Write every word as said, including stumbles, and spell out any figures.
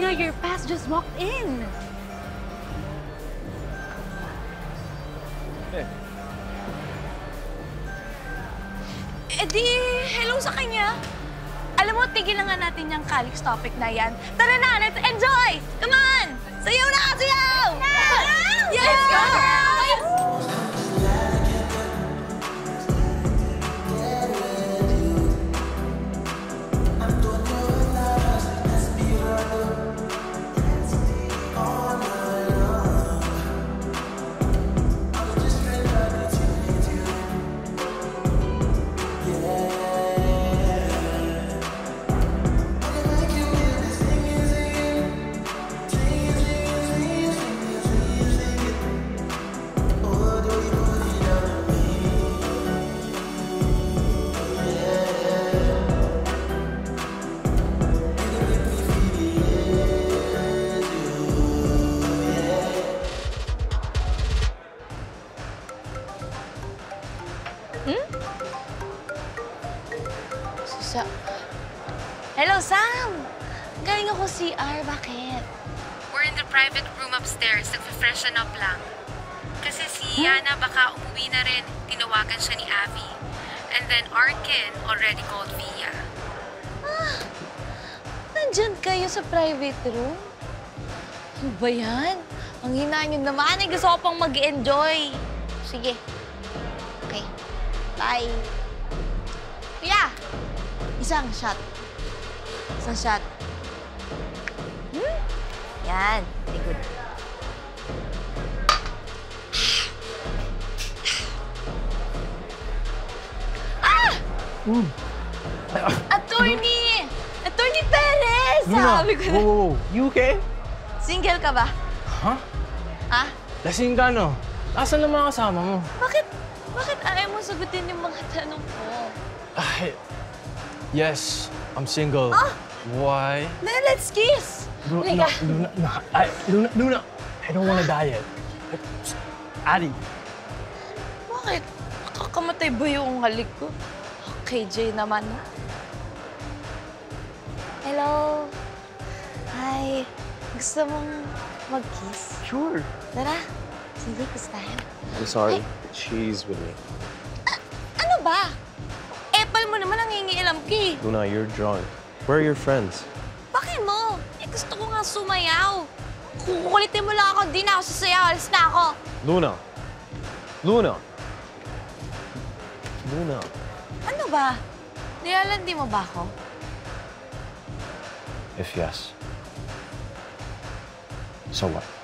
Luna, your pass just walked in. Eh. Eh di, hello sa kanya. Alam mo, tigilan nga natin yung Kalix topic na yan. Tara na, let's enjoy! Come on! Sayaw na! Sayaw! Yeah! Yeah! Let's go, girls! Hmm? Sa... Hello, Sam! Galing ako C R. Bakit? We're in the private room upstairs. Nagpa-freshen up lang. Kasi si Yana baka umuwi na rin. Tinawagan siya ni Abby. And then Arkin already called Via. Ah! Nandyan kayo sa private room? Ano ba yan? Ang hina nyo naman. Eh, gusto ko pang mag-enjoy. Sige. Okay. Bye. Kuya! Isang shot. Isang shot. Hmm? Yan. Very good. Ah! Mm. Attorney! Attorney Perez! Luna! Sabi ko na. Whoa, whoa, whoa. You okay? Single ka ba? Huh? Ha? Lasing ka, no? Asan ang mga kasama mo? Bakit? Bakit ayaw mo sagutin yung mga tanong ko? Ay, yes, I'm single. Ah! Why? Then let's kiss! Luna, Halika. Luna, Luna, I, Luna, Luna, I don't wanna diet. Addy. Bakit? Nakakamatay ba yung halik ko? K J naman, no? Hello? Hi. Gusto mong mag-kiss? Sure. Tara. Sige, kiss tayo. I'm sorry, Ay. but she's with me. A ano ba? Epal mo naman ang hingiilam ka eh. Luna, you're drunk. Where are your friends? Bakit mo? Eh, gusto ko nga sumayaw. Kukulitin mo lang ako, di na ako sasayaw. Alis na ako. Luna! Luna! Luna. Ano ba? Nilalandi mo ba ako? If yes, so what?